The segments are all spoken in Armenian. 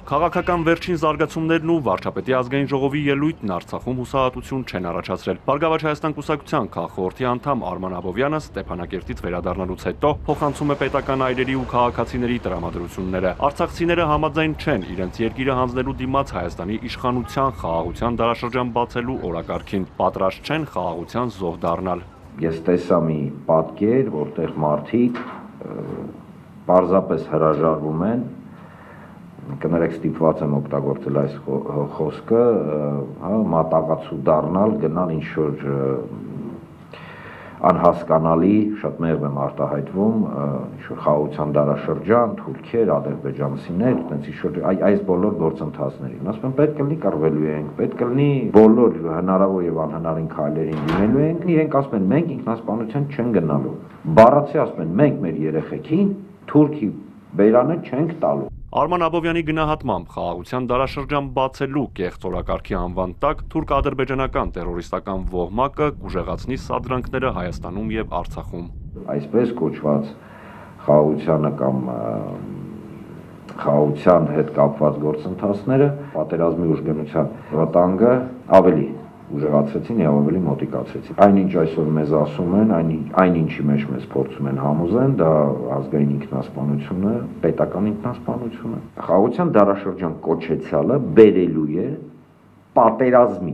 Քաղաքական վերջին զարգացումներն ու վարչապետի ազգային ժողովի ելույթն Արցախում հուսահատություն չեն առաջացրել։ Բարգավաճ Հայաստան կուսակցության քաղխորհրդի անդամ Արման Աբովյանը Ստեփանակերտից վերադառնալուց հետո փոխանցում է պետական այրերի ու քաղաքացիների տրամադրությունները։ Արցախցիները համաձայն չեն իրենց երկիրը հանձնելու դիմաց Հայաստանի իշխանության խաղաղության դարաշրջան բացելու օրակարգին, պատրաստ չեն խաղաղության զոհ դառնալ։ Ես տեսա մի պատկեր, որտեղ մարդիկ պարզապես հրաժարվում են, կներեք ստիպված եմ օգտագործել այս խոսքը, մատաղացու դառնալ, գնալ ինչ-որ անհասկանալի, շատ մեղմ եմ արտահայտվում, ինչ-որ խաղաղության դարաշրջան, թուրքեր, ադրբեջանցիներ, այս բոլոր գործընթացներին։ Ասում եմ, պետք է լինի կռվելու ենք, պետք է լինի բոլոր հնարավոր եւ անհնարին քայլերին դիմելու ենք, իրենք ասում են, մենք ինքնասպանության չեն գնալու։ Բառացի ասում են, մենք մեր երեխեքին թուրքի բերանը չենք տալու։ Արման Աբովյանի գնահատմամբ խաղաղության դարաշրջան բացելու կեղծ օրակարգի անվան տակ թուրք-ադրբեջանական տերորիստական ոհմակը կուժեղացնի սադրանքները Հայաստանում եւ Արցախում։ Այսպես կոչված խաղաղությանը կամ խաղաղության հետ կապված գործընթացները պատերազմի ուժգնության վտանգը ավելի ուժեղացրեցին եւ ավելի մոտիկացրեցին։ Այնինչ այսօր մեզ ասում են, այն ինչի մեջ մեզ փորձում են համոզեն, դա ազգային ինքնասպանությունը, պետական ինքնասպանությունը։ Խաղաղության դարաշրջան կոչեցյալը բերելու է պատերազմի։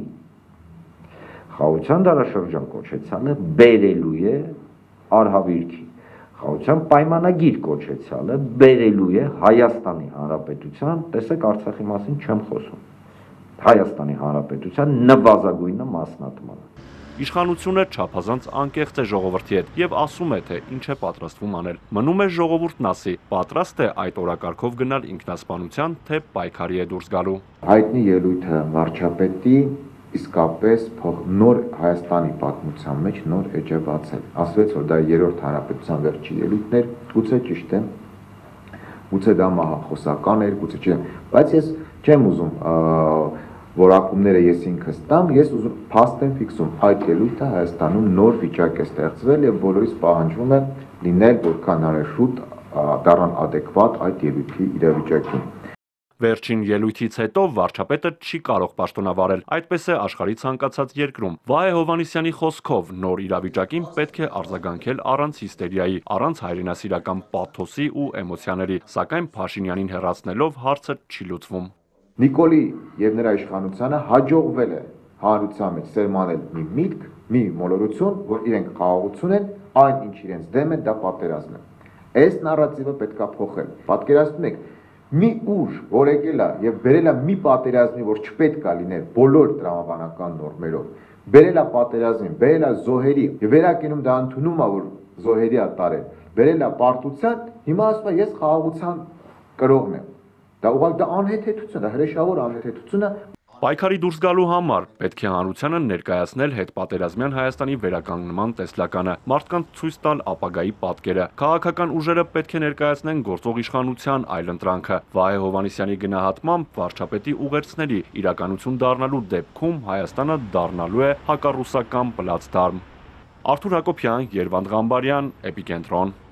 Խաղաղության դարաշրջան կոչեցյալը բերելու է արհավիրքի։ Խաղաղության պայմանագիր կոչեցյալը բերելու է Հայաստանի Հանրապետության, տեսեք Արցախի մասին չեմ խոսում, Հայաստանի Հանրապետության նվազագույնը մասնատմանը։ Իշխանությունը չափազանց անկեղծ է ժողովրդի հետ եւ ասում է, թե ինչ է պատրաստվում անել։ Մնում է ժողովուրդն ասի, պատրաստ է այդ օրակարգով գնալ ինքնասպանության, թե պայքարի է դուրս գալու։ Հայտնի ելույթը վարչապետի իսկապես նոր Հայաստանի պատմության մեջ նոր էջ է բացել։ Ասվեց, որ դա երրորդ հանրապետության վերջի ելույթն էր, գուցե ճիշտ է, գուցե դա մահախոսական էր, գուցե չէ, բայց ես չեմ ուզում որակումները ես ինքս տամ, ես ուզում փաստ եմ ֆիքսում այդ ելույթը Հայաստանում նոր վիճակ է ստեղծվել եւ բոլորից պահանջվում է լինել որքան արել շուտ դառան adekvat այդ ելույթի իրավիճակին։ Վերջին ելույթից հետո վարչապետը չի կարող պաշտոնավարել, այդպես է աշխարհի ցանկացած երկրում։ Վահե Հովհաննիսյանի խոսքով նոր իրավիճակին պետք է արձագանքել առանց հիստերիայի, առանց հայրենասիրական պաթոսի ու էմոցիաների, սակայն Փաշինյանին հեռացնելով հարցը չի լուծվում։ Նիկոլի եւ նրա իշխանությանը հաջողվել է հանրության մեջ սերմանել մի միտք, մի մոլորություն, որ իրենք խաղաղություն են, այն ինչ իրենց դեմ է, դա պատերազմն է։ Այս նարատիվը պետքա փոխել։ Պատկերացնում եք, մի ուժ, որ եկել է եւ բերել է մի պատերազմի, որ չպետք է լիներ բոլոր տրամաբանական նորմերով, բերել է պատերազմին, բերել է զոհերի, եւ վերակենում դա ընդունում է, որ զոհերի է տարել, բերել է պարտության, հիմա ասում է ես խաղաղության կրողն եմ։ Դա ուղղակի դա անհեթեթություն է, հրեշավոր անհեթեթություն է։ Պայքարի դուրս գալու համար պետք է հանրությանը ներկայացնել հետպատերազմյան Հայաստանի վերականգնման տեսլականը, մարդկանց ցույց տալ ապագայի պատկերը։ Քաղաքական ուժերը պետք է ներկայացնեն գործող իշխանության այլընտրանքը։ Վահե Հովհաննիսյանի գնահատմամբ վարչապետի ուղերձների իրականություն դառնալու դեպքում Հայաստանը դառնալու է հակառուսական պլացդարմ։ Արթուր Հակոբյան, Երվանդ Ղամբարյան, Էպիկենտրոն։